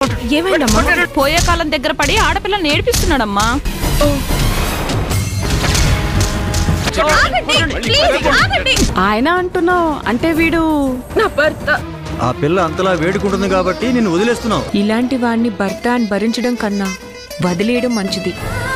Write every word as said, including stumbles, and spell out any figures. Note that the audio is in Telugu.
ఏమైందమ్మా? పోయే కాలం దగ్గర పడి ఆడపిల్లని ఏడిపిస్తున్నాడమ్మా. ఆయన అంటున్నావు అంటే వీడు నా భర్త. ఆ పిల్ల అంతలా వేడుకుంటుంది కాబట్టి నిన్ను వదిలేస్తున్నావు. ఇలాంటి వాడిని భర్త అని భరించడం కన్నా వదిలేయడం మంచిది.